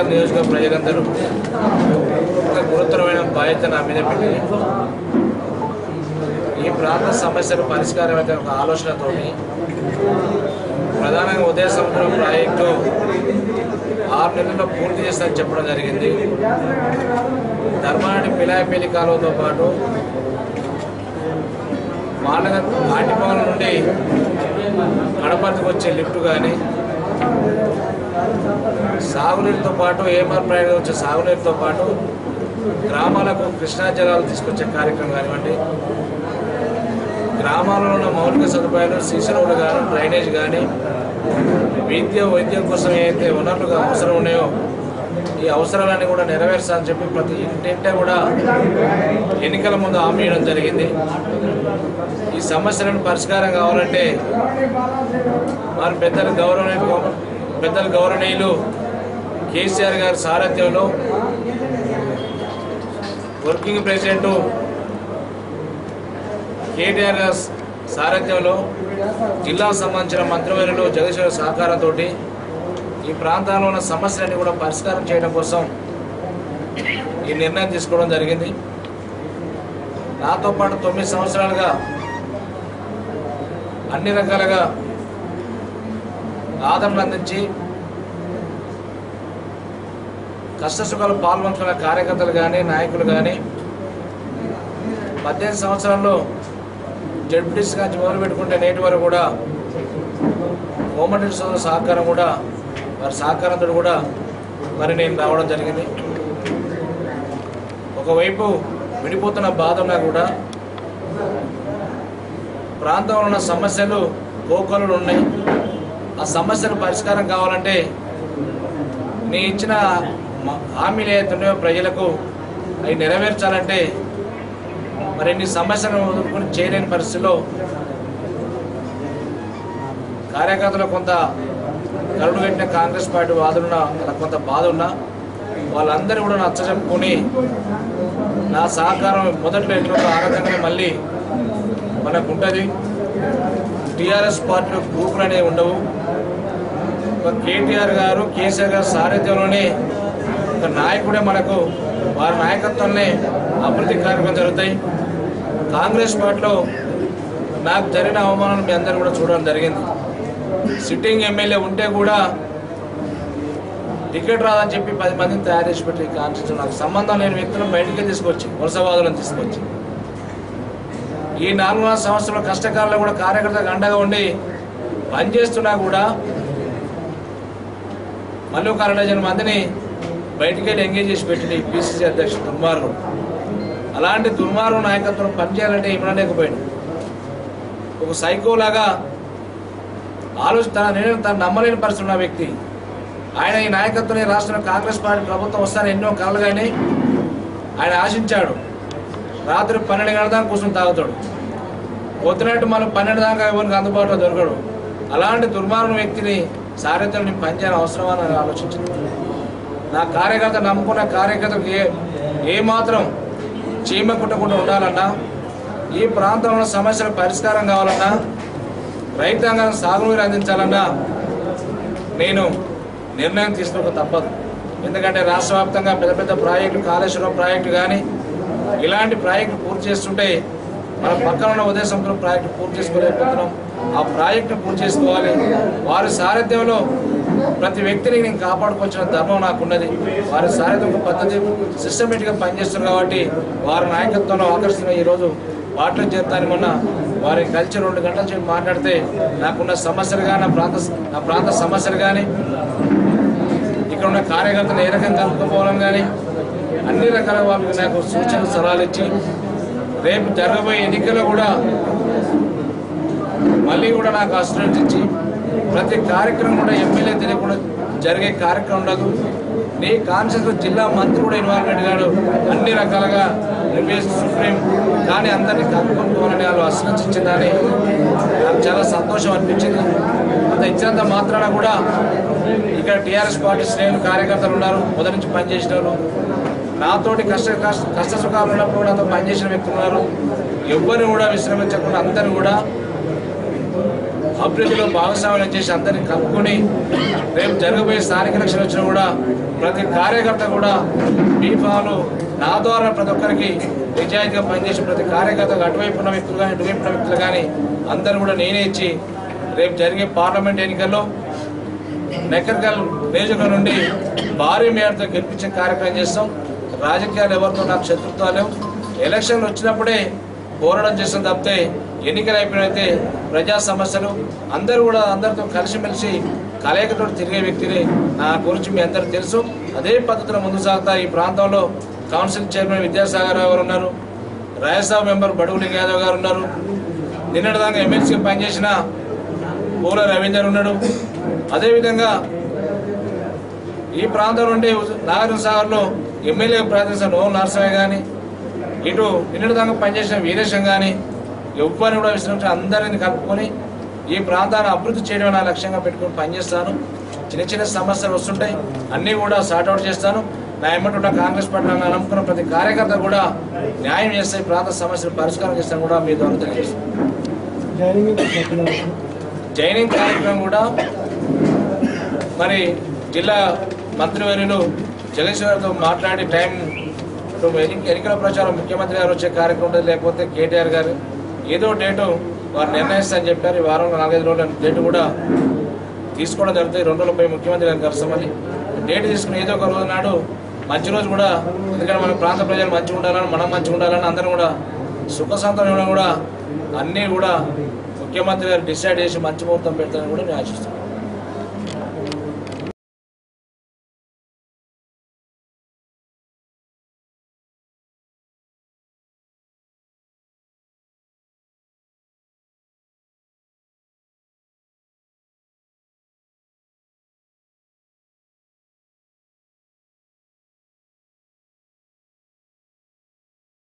నియోజకవర్గ ప్రజలందరూ ఒక గురుతరమైన బాధ్యత నా మీద పెట్టి ఈ ప్రాంత సమస్యలు పరిష్కారమైన ఒక ఆలోచనతోటి ప్రధానంగా ఉదయ సముద్రం ప్రాజెక్టు 6 నెలల్లో పూర్తి చేస్తారని చెప్పడం జరిగింది. ధర్మారెడ్డి పిలాయపల్లి కాలువతో పాటు ఆటిపవన్ నుండి కడపతికి వచ్చే లిఫ్ట్ కానీ సాగునీరుతో పాటు ఏఎంఆర్ ప్రాజెక్టు వచ్చే సాగునీరుతో పాటు గ్రామాలకు కృష్ణా జలాలు తీసుకొచ్చే కార్యక్రమం కానివ్వండి, గ్రామాల్లో ఉన్న మౌలిక సదుపాయాలు సీసీ రోడ్లు కానీ డ్రైనేజ్ కానీ వైద్యం కోసం ఏదైతే వనరులుగా అవసరం ఉన్నాయో ఈ అవసరాలన్నీ కూడా నెరవేర్చాలని చెప్పి ప్రతి ఇంటింటే కూడా ఎన్నికల ముందు హామీ ఇవ్వడం జరిగింది. ఈ సమస్యలను పరిష్కారం కావాలంటే వారి పెద్దలు గౌరవనీయులు కేసీఆర్ గారి సారథ్యంలో వర్కింగ్ ప్రెసిడెంట్ కేటీఆర్ గారి సారథ్యంలో జిల్లాకు సంబంధించిన మంత్రివర్యులు జగదీశ్వర సహకారంతో ఈ ప్రాంతాల్లో ఉన్న సమస్యలన్నీ కూడా పరిష్కారం చేయడం కోసం ఈ నిర్ణయం తీసుకోవడం జరిగింది. నాతో పాటు 9 సంవత్సరాలుగా అన్ని రకాలుగా ఆదరణ అందించి కష్టసుఖాలు పాల్గొంటున్న కార్యకర్తలు కానీ నాయకులు కానీ 18 సంవత్సరాల్లో జడ్పీటీసీ నుంచి మొదలు పెట్టుకుంటే నేటి వరకు కూడా కోమటి సోదరుల సహకారం కూడా వారి సహకారంతో కూడా మరి నేను రావడం జరిగింది. ఒకవైపు విడిపోతున్న బాధ ఉన్నా కూడా ప్రాంతంలో ఉన్న సమస్యలు కోకొలలు ఉన్నాయి. ఆ సమస్యలు పరిష్కారం కావాలంటే నీ ఇచ్చిన హామీలు ఏదైతున్నాయో ప్రజలకు అవి నెరవేర్చాలంటే మరి ఇన్ని సమస్యలను ఎదుర్కొని చేయలేని పరిస్థితిలో కార్యకర్తలు కొంత కరుడు పెట్టిన కాంగ్రెస్ పార్టీ వాదులున్న కొంత బాధ ఉన్నా వాళ్ళందరూ కూడా నచ్చజెప్పుకొని నా సహకారం మొదట్లో ఎన్నో ఆనందంగా మళ్ళీ మనకు ఉంటుంది. టీఆర్ఎస్ పార్టీలో గ్రూపులు అనేవి ఉండవు. కేటీఆర్ గారు కేసీఆర్ గారు సారథ్యంలోనే ఒక నాయకుడే మనకు వారి నాయకత్వంలోనే అభివృద్ధి కార్యక్రమం జరుగుతాయి. కాంగ్రెస్ పార్టీలో నాకు జరిగిన అవమానాలు మీ అందరూ కూడా చూడడం జరిగింది. సిట్టింగ్ ఎమ్మెల్యే ఉంటే కూడా టికెట్ రాదని చెప్పి 10 మందిని తయారు చేసి పెట్టి కాన్స్టిట్యూషన్ నాకు సంబంధం లేని వ్యక్తులను బయటికి తీసుకొచ్చి వలసవాదులను తీసుకొచ్చి ఈ 4 సంవత్సరాల కష్టకాలంలో కూడా కార్యకర్తలకు అండగా ఉండి పనిచేస్తున్నా కూడా మళ్ళీ ఒక 60 మందిని బయటికి వెళ్ళి ఎంగేజ్ చేసి పెట్టింది పిసిసి అధ్యక్షుడు దుర్మార్గుడు. అలాంటి దుర్మార్గు నాయకత్వం పనిచేయాలంటే ఇవ్వలేకపోయాడు. ఒక సైకోలాగా తను నమ్మలేని పరిస్థితి ఉన్న వ్యక్తి ఆయన. ఈ నాయకత్వం రాష్ట్రంలో కాంగ్రెస్ పార్టీ ప్రభుత్వం వస్తానని ఎన్నో కలలు కానీ ఆయన ఆశించాడు. రాత్రి 12 గంటల దాకా కూర్చొని తాగుతాడు. పొద్దునట్టు మనం 12 దాకా ఎవరికి అందుబాటులో దొరకడు. అలాంటి దుర్మార్గం వ్యక్తిని సారథ్యం పనిచేయాలని అవసరమా అని ఆలోచించింది. నా కార్యకర్త నమ్ముకున్న కార్యకర్తకు ఏమాత్రం చీమ కుట్టకుండా ఉండాలన్నా, ఈ ప్రాంతంలో సమస్యల పరిష్కారం కావాలన్నా, రైతాంగానికి సాగునీరు అందించాలన్నా నేను నిర్ణయం తీసుకోక తప్పదు. ఎందుకంటే రాష్ట్ర వ్యాప్తంగా పెద్ద పెద్ద ప్రాజెక్టులు, కాళేశ్వరం ప్రాజెక్టు కానీ ఇలాంటి ప్రాజెక్టులు పూర్తి చేస్తుంటే మన పక్కన ఉన్న ఉదయ సముద్రం ప్రాజెక్టు పూర్తి చేసుకోలేకపోతున్నాం. ఆ ప్రాజెక్టును పూర్తి చేసుకోవాలి. వారి సారథ్యంలో ప్రతి వ్యక్తిని నేను కాపాడుకోవాల్సిన ధర్మం నాకున్నది. వారి సారథ్యం పద్ధతి సిస్టమేటిక్గా పనిచేస్తున్నారు కాబట్టి వారి నాయకత్వంలో ఆకర్షణ ఈరోజు పార్టీలో చేస్తాను. మొన్న వారిని కలిసి 2 గంటల సేపు మాట్లాడితే నాకున్న సమస్యలు కానీ నా ప్రాంత సమస్యలు కానీ ఇక్కడ ఉన్న కార్యకర్తలు ఏ రకంగా కలుపుకోవడం కానీ అన్ని రకాల వాళ్ళకి నాకు సూచనలు సలహాలు ఇచ్చి రేపు జరగబోయే ఎన్నికల్లో కూడా మళ్ళీ కూడా నాకు అసూరెన్స్ ఇచ్చి ప్రతి కార్యక్రమం కూడా ఎమ్మెల్యే తెలియకుండా జరిగే కార్యక్రమం ఉండదు. నీ కాన్స్టిట్యూషన్ జిల్లా మంత్రి కూడా ఇన్వాల్వ్మెంట్ కాడు. అన్ని రకాలుగా సుప్రీం కానీ అందరినీ కలుపుకోవాలని వాళ్ళు అసూరెన్స్ ఇచ్చిందని నాకు చాలా సంతోషం అనిపించింది. అంత ఇచ్చినంత మాత్రాన కూడా ఇక్కడ టీఆర్ఎస్ పార్టీ శ్రేణులు కార్యకర్తలు ఉన్నారు, మొదటి నుంచి పనిచేసిన వాళ్ళు, నాతోటి కష్ట సుఖాలు ఉన్నప్పుడు నాతో పనిచేసిన వ్యక్తులు ఉన్నారు. ఎవరిని కూడా విశ్రమించకుండా అందరూ కూడా అభివృద్ధిలో భాగస్వామ్యం చేసి అందరినీ కలుపుకొని రేపు జరగబోయే స్థానిక ఎలక్షన్ వచ్చినా కూడా ప్రతి కార్యకర్త కూడా బీఫాలు నా ద్వారా ప్రతి ఒక్కరికి నిజాయితీగా పనిచేసి ప్రతి కార్యకర్తకు అటువైపు ఉన్న వ్యక్తులు కానీ ఇటువైపు ఉన్న వ్యక్తులు కానీ అందరూ కూడా నేనే ఇచ్చి రేపు జరిగే పార్లమెంట్ ఎన్నికల్లో నెక్కర్కల్ నియోజకవర్గం నుండి భారీ మేరతో గెలిపించే కార్యక్రమం చేస్తాం. రాజకీయాలు ఎవరితో నాకు శత్రుత్వాలు లేవు. ఎలక్షన్లు వచ్చినప్పుడే పోరాటం చేస్తాం తప్పితే ఎన్నికలు అయిపోయినైతే ప్రజా సమస్యలు అందరూ కూడా అందరితో కలిసిమెలిసి కలయికతో తిరిగే వ్యక్తిని నా గురించి మీ అందరికీ తెలుసు. అదే పద్ధతిలో ముందు సాగుతా. ఈ ప్రాంతంలో కౌన్సిల్ చైర్మన్ విద్యాసాగర్ రావు గారు ఉన్నారు, రాజ్యసభ మెంబర్ బడుగు లింగ యాదవ్ గారు ఉన్నారు, నిన్నటిదాకా ఎమ్మెల్సీగా పనిచేసిన పూల రవీందర్ ఉన్నాడు. అదేవిధంగా ఈ ప్రాంతం నుండి నాగార్జున సాగర్లో ఎమ్మెల్యే ప్రాతినిధ్యం నోముల నరసింహయ్య కానీ, ఇటు నిన్నటిదాకా పనిచేసిన వీరేశం కానీ ఎవరిని కూడా విశ్రమించి అందరిని కలుపుకొని ఈ ప్రాంతాన్ని అభివృద్ధి చేయడం నా లక్ష్యంగా పెట్టుకుని పనిచేస్తాను. చిన్న చిన్న సమస్యలు వస్తుంటాయి, అన్నీ కూడా సార్ట్అవుట్ చేస్తాను. నా ఎమ్మటి కాంగ్రెస్ పార్టీ నమ్ముకున్న ప్రతి కార్యకర్త కూడా న్యాయం చేస్తే ప్రాంత సమస్యలు పరిష్కారం చేస్తాను కూడా మీ ద్వారా తెలియజేస్తాను. జైనింగ్ కార్యక్రమం కూడా మరి జిల్లా మంత్రివర్యులు జగదీశ్వరతో మాట్లాడి టైం ఎన్నికల ప్రచారం ముఖ్యమంత్రి గారు వచ్చే కార్యక్రమం ఉంటుంది, లేకపోతే కేటీఆర్ గారు ఏదో డేటు వారు నిర్ణయిస్తారని చెప్పారు. ఈ వారంలో 4-5 రోజుల డేటు కూడా తీసుకోవడం జరుగుతుంది. 2 రోజులపై ముఖ్యమంత్రి గారిని కలుస్తామని డేట్ తీసుకుని ఏదో ఒక రోజు నాడు మంచి రోజు కూడా, ఎందుకంటే మన ప్రాంత ప్రజలు మంచిగా ఉండాలని, మనం మంచిగా ఉండాలని, అందరం కూడా సుఖ సంతోషం కూడా అన్నీ కూడా ముఖ్యమంత్రి గారు డిసైడ్ చేసి మంచి ముహూర్తం పెడతారని కూడా నేను ఆశిస్తున్నాను.